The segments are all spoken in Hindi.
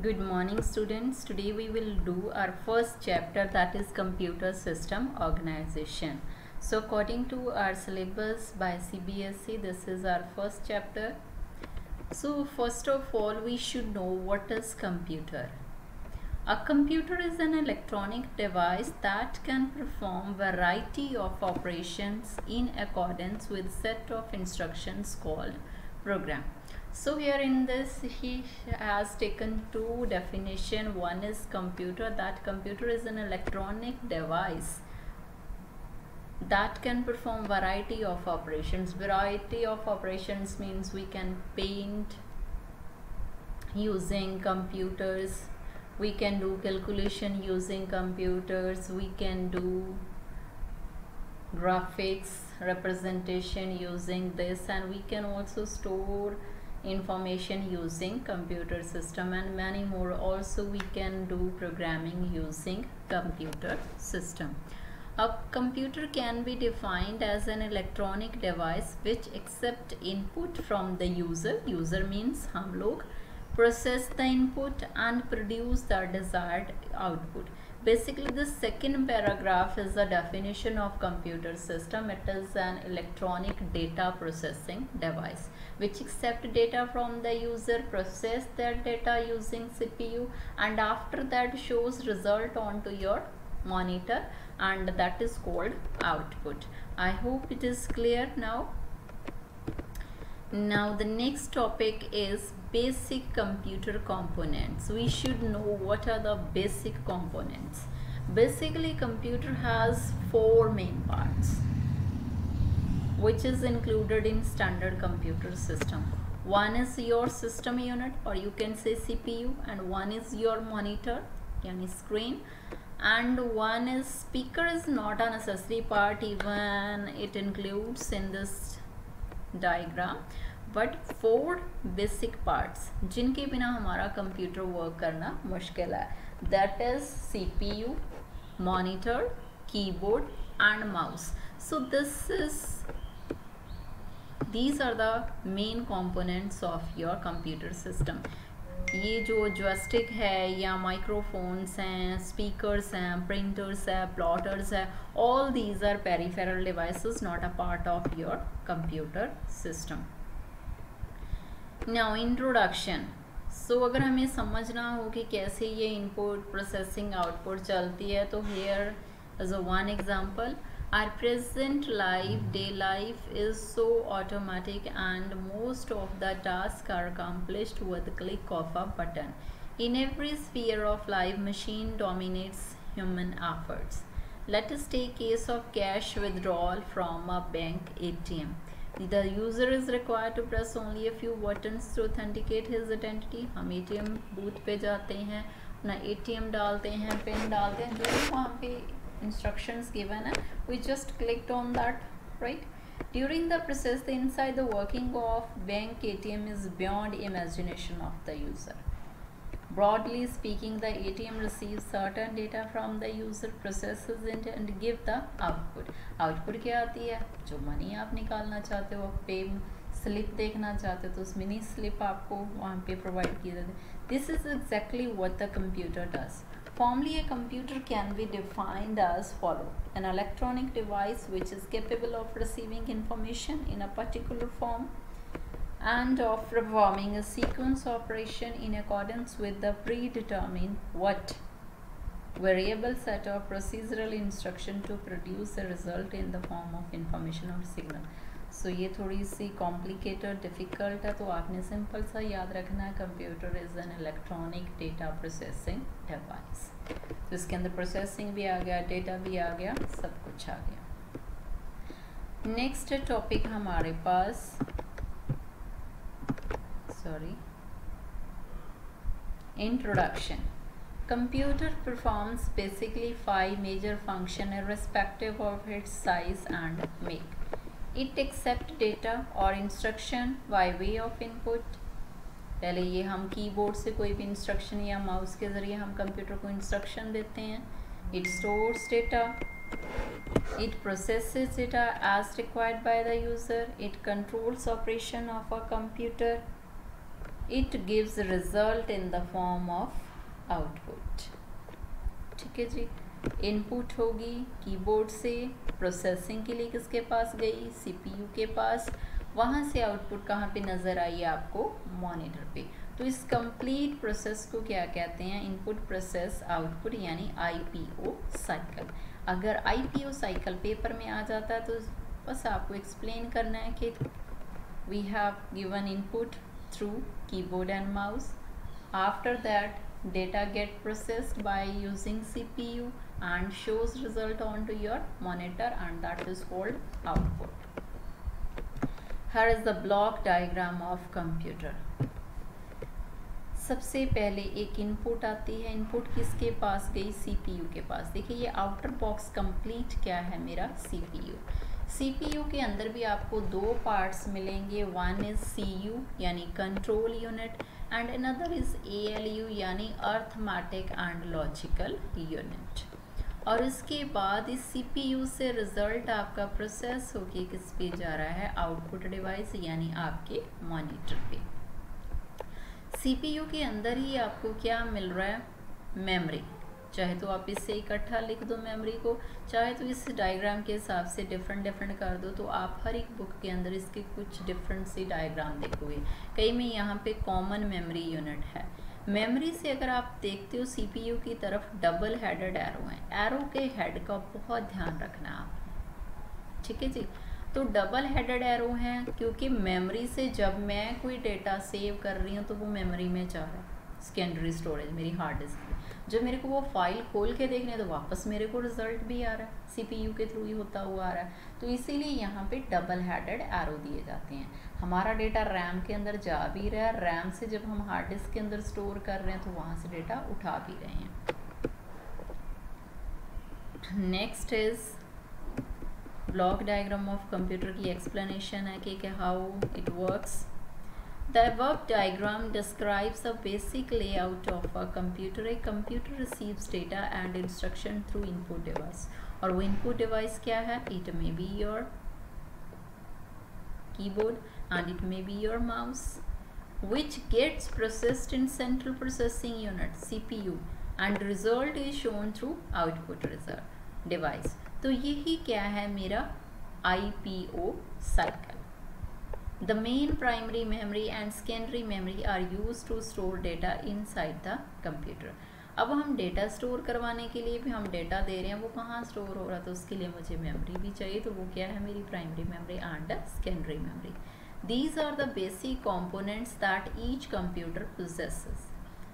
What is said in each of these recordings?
Good morning students. Today we will do our first chapter, that is computer system organization. So according to our syllabus by CBSE, this is our first chapter. So first of all we should know what is computer. A computer is an electronic device that can perform variety of operations in accordance with set of instructions called program. So here in this he has taken two definition. One is computer, that computer is an electronic device that can perform variety of operations. Variety of operations means we can paint using computers, we can do calculation using computers, we can do graphics representation using this, and we can also store information using computer system and many more. Also we can do programming using computer system. A computer can be defined as an electronic device which accept input from the user. User means हम लोग, process the input and produce the desired output. Basically the second paragraph is the definition of computer system. It is an electronic data processing device which accept data from the user, process that data using CPU, and after that shows result onto your monitor, and that is called output. I hope it is clear now. Now the next topic is basic computer components. We should know what are the basic components. Basically computer has four main parts which is included in standard computer system. One is your system unit, or you can say CPU, and one is your monitor yani screen, and one is speaker. Is not a necessary part, even it includes in this diagram, but four basic parts जिनके बिना हमारा कंप्यूटर वर्क करना मुश्किल है. That is CPU, monitor, keyboard and mouse. So these are the main components of your computer system. ये जो joystick है या microphones हैं, speakers हैं, printers हैं, plotters हैं, all these are peripheral devices, not a part of your computer system. Now introduction. So अगर हमें समझना हो कि कैसे ये input processing output चलती है, तो here is a one example. Our present day life is so automatic and most of the tasks are accomplished with the click of a button. In every sphere of life, machine dominates human efforts. Let us take case of cash withdrawal from a bank ATM. The user is required to press only a few buttons to authenticate his identity. हम ATM booth पे जाते हैं, अपना ATM डालते हैं, पिन डालते हैं, जो भी वहाँ पे instructions given, we just clicked on that, right? During the process, the inside the working of bank ATM is beyond imagination of the user. Broadly speaking, the ATM receives certain data from the user, processes it and give the output. Output क्या आती है? जो money आप निकालना चाहते हो, पे slip देखना चाहते हो, तो उस mini slip आपको वहाँ पे provide की जाती है. This is exactly what the computer does. Formally, a computer can be defined as follow: an electronic device which is capable of receiving information in a particular form and of performing a sequence operation in accordance with the predetermined variable set of procedural instruction to produce a result in the form of information or signal. So ये थोड़ी सी complicated, difficult है, तो आपने simple सा याद रखना है. Computer is an electronic data processing device. तो इसके अंदर processing भी आ गया, data भी आ गया, सब कुछ आ गया. Next topic हमारे पास introduction. Computer performs basically 5 major functions irrespective of its size and make. It accepts data or instruction by way of input. पहले ये हम कीबोर्ड से कोई भी इंस्ट्रक्शन या माउस के ज़रिए हम कंप्यूटर को इंस्ट्रक्शन देते हैं. It stores data. It processes data as required by the user. It controls operation of a computer. It gives result in the form of output. ठीक है जी, इनपुट होगी कीबोर्ड से, प्रोसेसिंग के लिए किसके पास गई, सीपीयू के पास, वहाँ से आउटपुट कहाँ पे नज़र आई आपको, मॉनिटर पे। तो इस कंप्लीट प्रोसेस को क्या कहते हैं, इनपुट प्रोसेस आउटपुट, यानी आईपीओ साइकिल। अगर आईपीओ साइकिल पेपर में आ जाता है तो बस आपको एक्सप्लेन करना है कि we have given input through keyboard and mouse, after that data get processed by using CPU and shows result onto your monitor, and that is called output. Here is the block diagram of computer. सबसे पहले एक इनपुट आती है, इनपुट किसके पास गई, CPU के पास। देखिए ये आउटर बॉक्स कंप्लीट क्या है मेरा, CPU। CPU के अंदर भी आपको दो पार्ट्स मिलेंगे, वन इज CU यानी control unit and another is ALU यानी अर्थमेटिक एंड लॉजिकल यूनिट। और इसके बाद इस CPU से रिजल्ट आपका प्रोसेस होके किस पे जा रहा है, आउटपुट डिवाइस यानी आपके मॉनिटर पे। CPU के अंदर ही आपको क्या मिल रहा है, मेमोरी। चाहे तो आप इससे इकट्ठा लिख दो मेमोरी को, चाहे तो इस डायग्राम के हिसाब से डिफरेंट कर दो। तो आप हर एक बुक के अंदर इसके कुछ डिफरेंट सी डायग्राम देखोगे। कई में यहाँ पे कॉमन मेमोरी यूनिट है। मेमोरी से अगर आप देखते हो CPU की तरफ डबल हेडेड एरो है, एरो के हेड का बहुत ध्यान रखना है आप। ठीक है जी, तो डबल हेडेड एरो हैं क्योंकि मेमोरी से जब मैं कोई डेटा सेव कर रही हूँ तो वो मेमोरी में जा रहा है, सेकेंडरी स्टोरेज मेरी हार्ड डिस्क में। जब मेरे को वो फाइल खोल के देखने है तो वापस मेरे को रिजल्ट भी आ रहा है, CPU के थ्रू ही होता हुआ आ रहा है। तो इसीलिए यहाँ पे डबल हेडेड एरो दिए जाते हैं। हमारा डेटा रैम के अंदर जा भी रहा है, रैम से जब हम हार्ड डिस्क के अंदर स्टोर कर रहे हैं तो वहाँ से डेटा उठा भी रहे हैं। Next is block diagram of computer की एक्सप्लेनेशन है कि how it works. The above diagram describes the basic layout of a computer. A computer receives data and instruction through input device. और वो input device क्या है? It may be your keyboard and it may be your mouse, which gets processed in central processing unit CPU, and result is shown through output result device. तो यही क्या है मेरा IPO cycle. The main primary memory and secondary memory are used to store data inside the computer. अब हम डेटा स्टोर करवाने के लिए भी हम डेटा दे रहे हैं, वो कहाँ स्टोर हो रहा है, तो उसके लिए मुझे मेमोरी भी चाहिए। तो वो क्या है मेरी primary memory and secondary memory. These are the basic components that each computer possesses.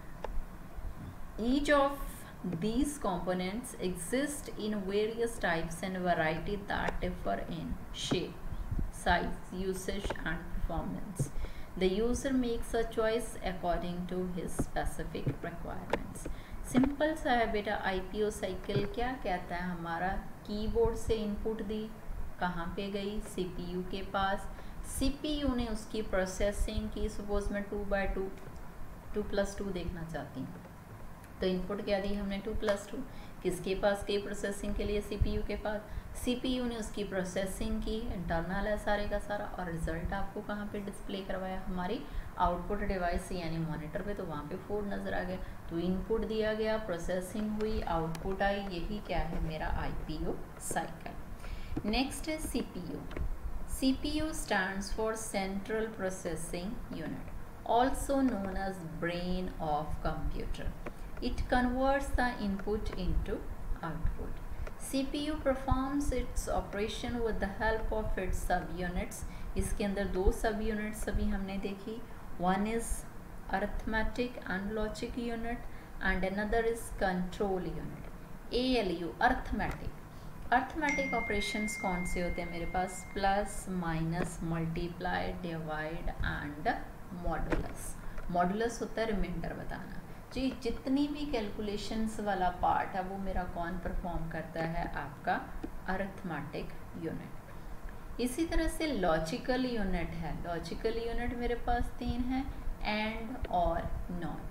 Each of these components exist in various types and variety that differ in shape, size, usage and performance. The user makes a choice according to his specific requirements. Simple सा है बेटा, IPO साइकिल क्या कहता है, हमारा कीबोर्ड से इनपुट दी, कहाँ पे गई, CPU के पास। CPU ने उसकी प्रोसेसिंग की, सपोज मैं 2/2 2+2 देखना चाहती हूँ, तो इनपुट क्या दी हमने 2+2, किसके पास गई प्रोसेसिंग के लिए, CPU के पास। CPU ने उसकी प्रोसेसिंग की, इंटरनल है सारे का सारा, और रिजल्ट आपको कहाँ पे डिस्प्ले करवाया, हमारी आउटपुट डिवाइस यानी मॉनिटर पे। तो वहाँ पे 4 नज़र आ गया। तो इनपुट दिया गया, प्रोसेसिंग हुई, आउटपुट आई, यही क्या है मेरा IPO साइकिल। नेक्स्ट है CPU। CPU stands for central processing unit, also known as brain of computer. It converts the input into output. CPU performs its operation with the help of its subunits. इसके अंदर 2 subunits अभी हमने देखी, one is arithmetic and logic unit and another is control unit. ALU arithmetic। Arithmetic operations कौन से होते हैं मेरे पास, plus, minus, multiply, divide and modulus. Modulus होता है रिमाइंडर बताना जी। जितनी भी कैलकुलेशंस वाला पार्ट है वो मेरा कौन परफॉर्म करता है, आपका अरिथमेटिक यूनिट। इसी तरह से लॉजिकल यूनिट है। लॉजिकल यूनिट मेरे पास 3 है, एंड और नॉट।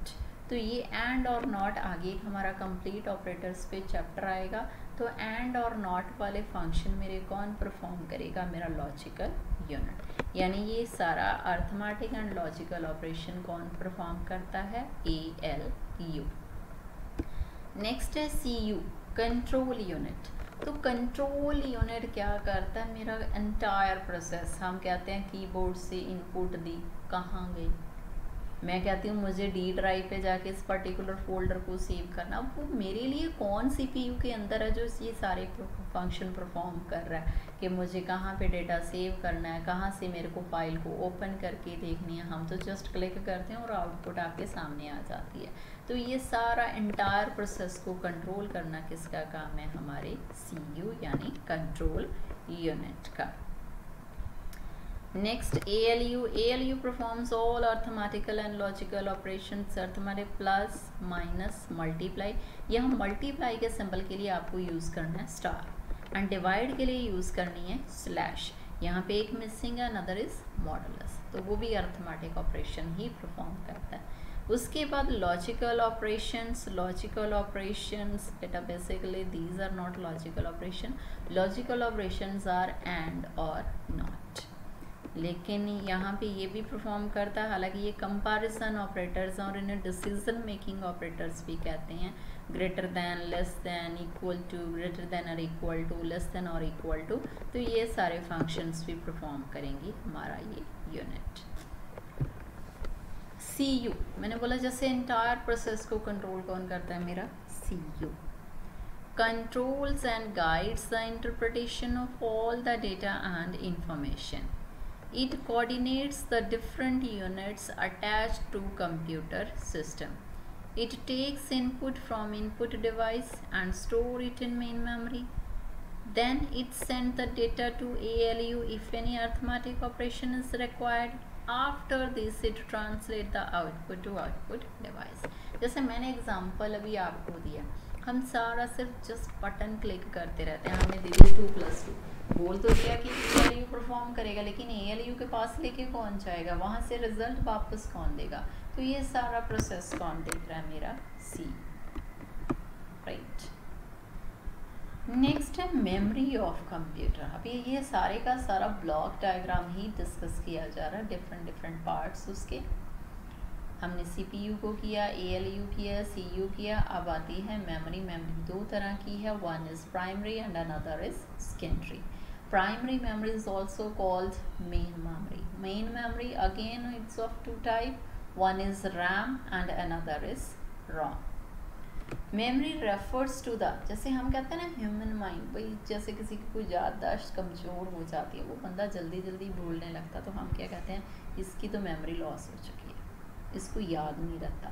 तो ये एंड और नॉट आगे हमारा कंप्लीट ऑपरेटर्स पे चैप्टर आएगा। तो एंड और नॉट वाले फंक्शन मेरे कौन परफॉर्म करेगा, मेरा लॉजिकल यूनिट। यानी ये सारा अर्थमेटिक एंड लॉजिकल ऑपरेशन कौन परफॉर्म करता है, ALU। नेक्स्ट है CU, कंट्रोल यूनिट। तो कंट्रोल यूनिट क्या करता है, मेरा एंटायर प्रोसेस, हम कहते हैं कीबोर्ड से इनपुट दी कहाँ गई, मैं कहती हूँ मुझे डी ड्राइव पे जाके इस पर्टिकुलर फोल्डर को सेव करना, वो मेरे लिए कौन CPU के अंदर है जो ये सारे फंक्शन परफॉर्म कर रहा है कि मुझे कहाँ पे डेटा सेव करना है, कहाँ से मेरे को फाइल को ओपन करके देखनी है। हम तो जस्ट क्लिक करते हैं और आउटपुट आपके सामने आ जाती है। तो ये सारा एंटायर प्रोसेस को कंट्रोल करना किसका काम है, हमारे CU यानी कंट्रोल यूनिट का। Next ALU. ALU performs all arithmetical and logical operations। Arithmetic plus minus multiply, यह मल्टीप्लाई के सिंबल के लिए आपको यूज़ करना है स्टार एंड डिवाइड के लिए यूज़ करनी है स्लैश। यहाँ पे एक मिसिंग है, अनदर इज मॉडुलस, तो वो भी अर्थमेटिक ऑपरेशन ही परफॉर्म करता है। उसके बाद लॉजिकल ऑपरेशंस। लॉजिकल ऑपरेशंस बेटा basically these are not logical operation, logical operations are and और नॉट, लेकिन यहाँ पे ये भी परफॉर्म करता है। हालांकि ये कंपैरिजन ऑपरेटर्स और इन्हें डिसीजन मेकिंग ऑपरेटर्स भी कहते हैं। Greater than, less than, equal to, greater than और इक्वल टू, लेस दैन और इक्वल टू, तो ये सारे फंक्शंस भी परफॉर्म करेंगी हमारा ये यूनिट। CU, मैंने बोला जैसे एंटायर प्रोसेस को कंट्रोल कौन करता है, मेरा CU। Controls and guides the interpretation of all the data and information. It coordinates the different units attached to computer system. It takes input from input device and store it in main memory. Then it sends the data to ALU if any arithmetic operation is required. After this it translate the output to output device. जैसे मैंने एग्जाम्पल अभी आपको दिया, हम सारा सिर्फ जस्ट बटन क्लिक करते रहते हैं, हमने दे दिया 2+2, बोल तो दिया कि ALU परफॉर्म करेगा, लेकिन ALU के पास लेके कौन जाएगा, वहाँ से रिजल्ट वापस कौन देगा, तो ये सारा प्रोसेस कौन देख रहा है, मेरा C, राइट। नेक्स्ट है मेमोरी ऑफ कंप्यूटर। अभी ये सारे का सारा ब्लॉक डायग्राम ही डिस्कस किया जा रहा है, डिफरेंट पार्ट्स उसके। हमने CPU को किया, ALU किया, CU किया, अब आती है मेमोरी। मेमोरी दो तरह की है, one is primary and another is secondary. Primary memory is also called main memory. Main memory again it's of two type. One is RAM and another is ROM. Memory refers to the, जैसे हम कहते हैं ना ह्यूमन माइंड, भाई जैसे किसी की कोई याददाश्त कमज़ोर हो जाती है, वो बंदा जल्दी जल्दी भूलने लगता, तो हम क्या कहते हैं, इसकी तो मेमोरी लॉस हो चुकी है, इसको याद नहीं रहता।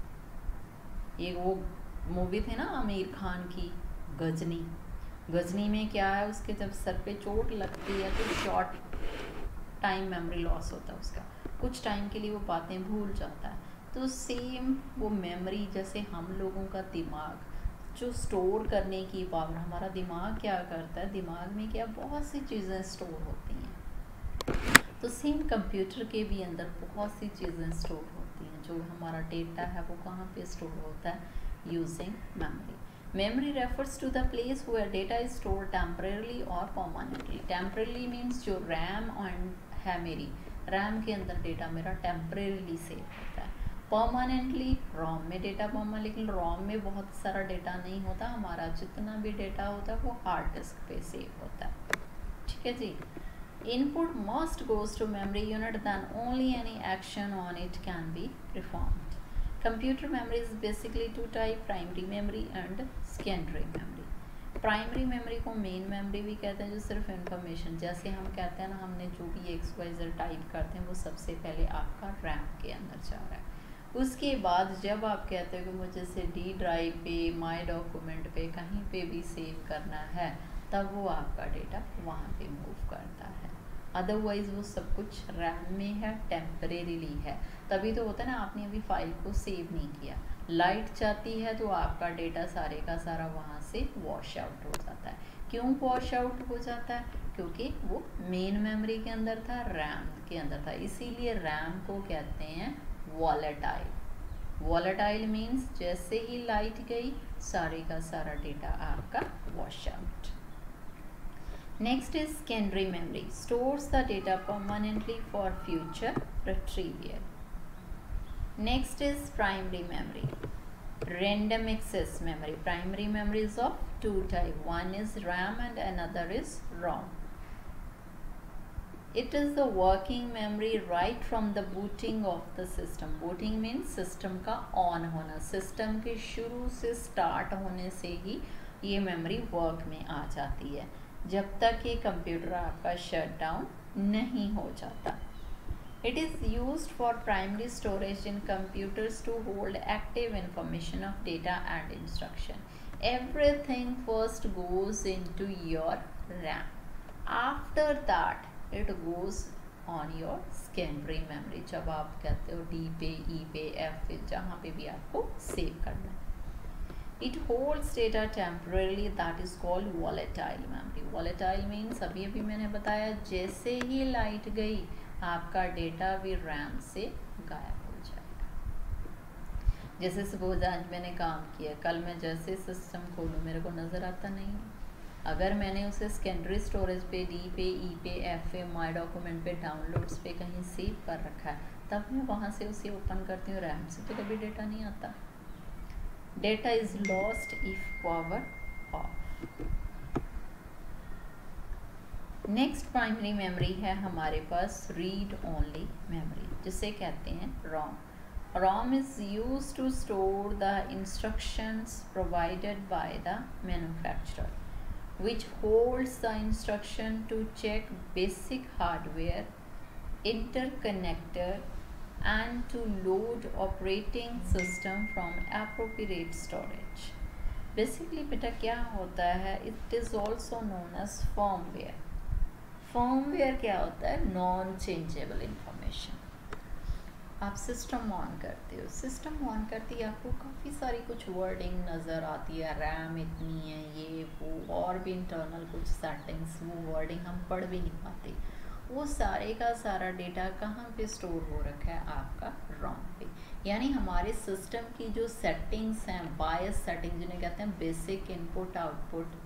ये वो मूवी थी ना आमिर खान की गजनी, गजनी में क्या है, उसके जब सर पे चोट लगती है तो शॉर्ट टाइम मेमोरी लॉस होता है उसका, कुछ टाइम के लिए वो बातें भूल जाता है। तो सेम वो मेमोरी, जैसे हम लोगों का दिमाग जो स्टोर करने की पावर, हमारा दिमाग क्या करता है, दिमाग में क्या बहुत सी चीज़ें स्टोर होती हैं, तो सेम कंप्यूटर के भी अंदर बहुत सी चीज़ें स्टोर होती हैं। जो हमारा डेटा है वो कहाँ पे स्टोर होता है, using memory. Memory refers to the place where data is stored temporarily or permanently. Temporarily means जो RAM है मेरी, RAM के अंदर डेटा मेरा temporarily सेव होता है। Permanently ROM में डेटा परमानेंट, लेकिन ROM में बहुत सारा डेटा नहीं होता, हमारा जितना भी डेटा होता है वो हार्ड डिस्क पे सेव होता है, ठीक है जी। Input must goes to memory unit, then only any action on it can be performed. Computer memory is basically two type, primary memory and secondary memory. Primary memory को मेन मेमोरी भी कहते हैं, जो सिर्फ इंफॉर्मेशन, जैसे हम कहते हैं ना, हमने जो भी XYZ टाइप करते हैं वो सबसे पहले आपका रैम के अंदर जा रहा है। उसके बाद जब आप कहते हो कि मुझे से डी ड्राइव पे, माई डॉक्यूमेंट पे, कहीं पे भी सेव करना है, तब वो आपका डेटा वहाँ पे मूव करता है। अदरवाइज़ वो सब कुछ रैम में है, टेम्परेरीली है, तभी तो होता है ना, आपने अभी फाइल को सेव नहीं किया, लाइट जाती है तो आपका डेटा सारे का सारा वहाँ से वॉश आउट हो जाता है। क्यों वॉश आउट हो जाता है, क्योंकि वो मेन मेमोरी के अंदर था, रैम के अंदर था, इसीलिए रैम को कहते हैं वॉलेटाइल, वॉलेटाइल मीन्स जैसे ही लाइट गई सारे का सारा डेटा आपका wash out. Next is secondary memory, stores the data permanently for future retrieval. Next is primary memory, random access memory. Primary memory is of two type, one is RAM and another is ROM. It is the working memory right from the booting of the system. Booting means system का on होना, system के शुरू से start होने से ही ये memory work में आ जाती है जब तक ये कंप्यूटर आपका shut down नहीं हो जाता। It is used for primary storage in computers to hold active information of data and instruction. Everything first goes into your RAM. After that, it goes on your secondary memory. जब आप कहते हो D पे, E पे, F पे, जहाँ पे भी आपको सेव करना है। It holds data temporarily, that is called volatile memory. Volatile means अभी मैंने बताया जैसे ही लाइट गई आपका डेटा भी रैम से गायब हो जाएगा। जैसे सपोज आज मैंने काम किया, कल मैं जैसे सिस्टम खोलूँ मेरे को नज़र आता नहीं है। अगर मैंने उसे सेकेंडरी स्टोरेज पे, डी पे, ई पे, एफ पे, माई डॉक्यूमेंट पे, डाउनलोड्स पे कहीं सेव कर रखा है, तब मैं वहाँ से उसे ओपन करती हूँ, रैम से तो कभी डेटा नहीं आता। Data is lost if power off. Next primary memory है हमारे पास रीड ओनली मेमोरी, जिसे कहते हैं ROM. ROM is used to store the instructions provided by the manufacturer, which holds the instruction to check basic hardware, interconnector and to load operating system from appropriate storage. Basically बेटा क्या होता है, it is also known as firmware. Firmware क्या होता है, नॉन चेंजेबल इंफॉर्मेशन। आप सिस्टम ऑन करते हो, सिस्टम ऑन करती है आपको काफ़ी सारी कुछ वर्डिंग नज़र आती है, रैम इतनी है, ये वो, और भी इंटरनल कुछ सेटिंग्स, वो वर्डिंग हम पढ़ भी नहीं पाते। वो सारे का सारा डेटा कहाँ पे स्टोर हो रखा है, आपका रोम पे। यानी हमारे सिस्टम की जो सेटिंग्स हैं, बायस सेटिंग जिन्हें कहते हैं बेसिक इनपुट आउटपुट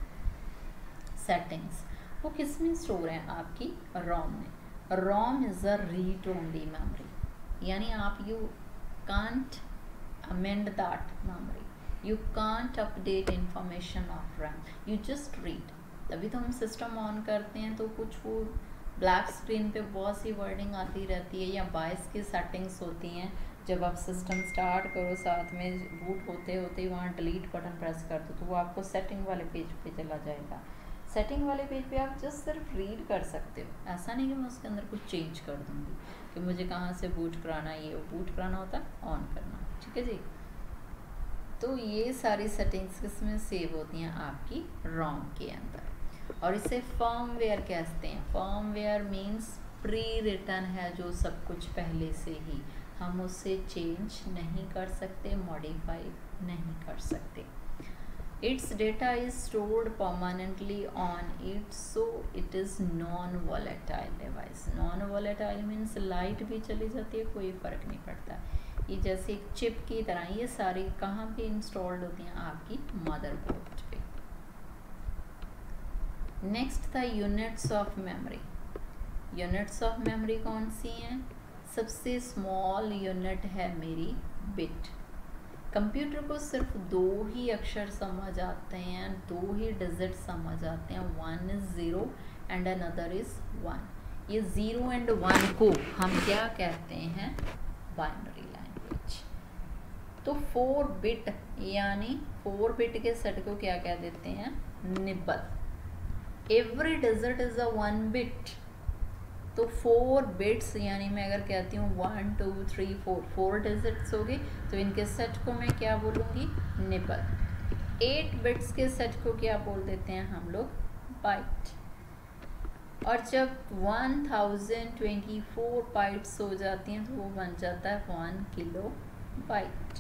सेटिंग्स, वो किस में स्टोर है, आपकी रोम में। ROM is a read only memory, यानी आप you can't amend that memory, you can't update information of RAM, you just read. तभी तो हम सिस्टम ऑन करते हैं तो कुछ वो ब्लैक स्क्रीन पे बहुत सी वर्डिंग आती रहती है या बायस की सेटिंग्स होती हैं। जब आप सिस्टम स्टार्ट करो, साथ में बूट होते होते वहाँ डिलीट बटन प्रेस कर दो तो वो आपको सेटिंग वाले पेज पे चला जाएगा। सेटिंग वाले पेज पे आप जस्ट सिर्फ रीड कर सकते हो, ऐसा नहीं कि मैं उसके अंदर कुछ चेंज कर दूँगी कि मुझे कहाँ से बूट कराना है, ये बूट कराना होता है, ऑन करना, ठीक है जी। तो ये सारी सेटिंग्स किसमें सेव होती हैं, आपकी रोम के अंदर, और इसे फर्मवेयर कहते हैं। फर्मवेयर मीन्स प्री रिटन है, जो सब कुछ पहले से ही, हम उससे चेंज नहीं कर सकते, मॉडिफाई नहीं कर सकते। Its data is stored permanently on it, so it is non-volatile device. Non-volatile means light भी चली जाती है, कोई फ़र्क नहीं पड़ता। ये जैसे एक चिप की तरह, ये सारी कहाँ पे इंस्टॉल्ड होती हैं, आपकी मदरबोर्ड पे। नेक्स्ट था units of memory. Units of memory कौन सी हैं? सबसे स्मॉल यूनिट है मेरी बिट। कंप्यूटर को सिर्फ 2 ही अक्षर समझ आते हैं, 2 ही डिजिट समझ आते हैं, 1 इज़ 0 एंड अनदर इज़ 1। ये 0 एंड 1 को हम क्या कहते हैं, बाइनरी लैंग्वेज। तो 4 बिट यानी 4 बिट के सेट को क्या कह देते हैं, nibble. Every digit is a 1 bit. तो 4 बिट्स यानी मैं अगर कहती हूँ 1 2 3 4 डिजिट्स हो गए, तो इनके सेट को मैं क्या बोलूँगी, निबल। 8 बिट्स के सेट को क्या बोल देते हैं हम लोग, बाइट। और जब 1024 बाइट्स हो जाती हैं तो वो बन जाता है 1 किलो बाइट।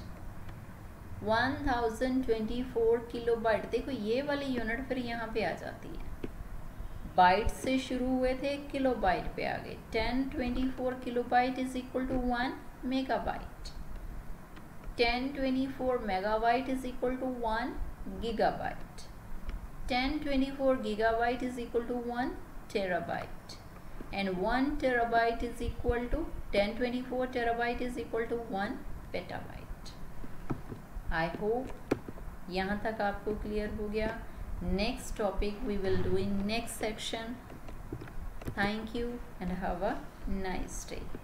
1024 किलो बाइट, देखो ये वाली यूनिट फिर यहाँ पे आ जाती है, बाइट से शुरू हुए थे, किलो बाइट पे आ गए। 1024 kilobyte is equal to 1 megabyte. 1024 megabyte is equal to 1 gigabyte. 1024 gigabyte is equal to 1 terabyte, and 1 terabyte is equal to 1024 terabyte is equal to 1 petabyte. I hope यहाँ तक आपको क्लियर हो गया. Next topic we will do in next section. Thank you and have a nice day.